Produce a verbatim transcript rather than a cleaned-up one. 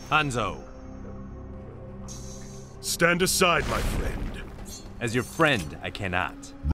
Hanzo. Stand aside, my friend. As your friend, I cannot.